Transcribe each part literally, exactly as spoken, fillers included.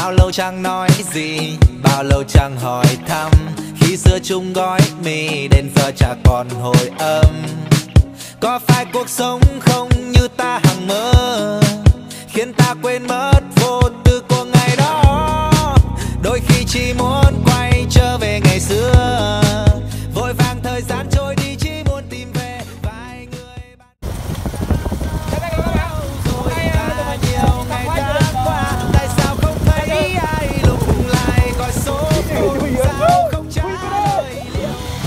Bao lâu chẳng nói gì, bao lâu chẳng hỏi thăm. Khi xưa chung gói mì, đến giờ chả còn hồi âm. Có phải cuộc sống không như ta hằng mơ, khiến ta quên mất vô tư của ngày đó. Đôi khi chỉ muốn quay trở về ngày xưa, vội vàng thời gian trôi đi chỉ muốn tìm về vài người bạn. Rồi đã nhiều ngày tháng qua, tại sao không thấy ai lúc lại gọi số phone, sao không trả lời liệu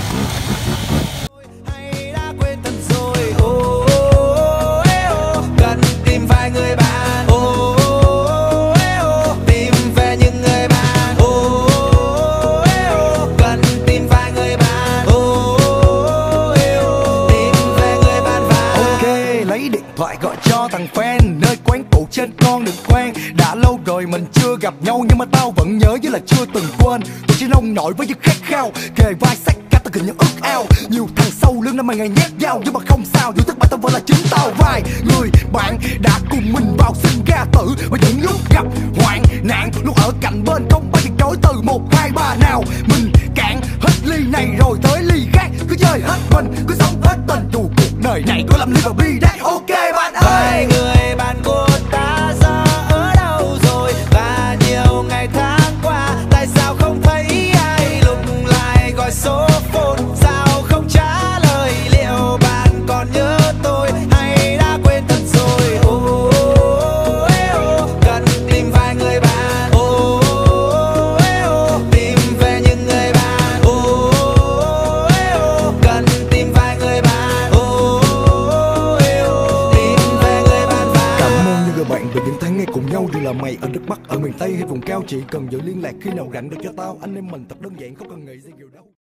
hay đã quên thật rồi. Ô ê ô, cần tìm vài người bạn. Ô ê ô, tìm về những người bạn. Ô ê ô, cần tìm vài người bạn. Ô ê ô, tìm về người bạn và Ok, lấy điện thoại gọi cho thằng fan nơi quán cũ trên con đường quen. Đã lâu rồi mình chưa gặp nhau, nhưng mà tao vẫn nhớ như là chưa từng quên. Tôi chỉ nông nổi với những khát khao, kề vai sát cánh ta gần như ước ao. Nhiều thằng sau lưng năm mày ngày nhét dao, nhưng mà không sao, dù thất bại tao vẫn là chính tao. Vài người bạn đã cùng mình vào sinh ra tử, và những lúc gặp hoạn nạn luôn ở cạnh bên, không bao giờ chối từ một hai ba nào. Mình cạn hết ly này rồi tới ly khác, cứ chơi hết mình, cứ sống hết tình, dù cuộc đời này có lầm ly và bi đát. Ok bạn ơi, vài người bạn của ta giờ ở đâu rồi, và nhiều ngày tháng qua tại sao không thấy ai lúc lại gọi số phone, sao không trả lời liệu bạn còn nhớ tôi hay đã quên thật rồi. Ô ê ô, cần tìm vài người bạn. Ô ê ô, tìm về những người bạn. Ô ê ô, cần tìm vài người bạn. Ô ê ô, tìm về người bạn và cảm ơn những người bạn về những tháng ngày cùng nhau, dù là mày ở đất Bắc, ở miền Tây hay vùng cao. Chỉ cần giữ liên lạc khi nào rảnh được cho tao, anh em mình thật đơn giản, không cần nghĩ gì nhiều đâu.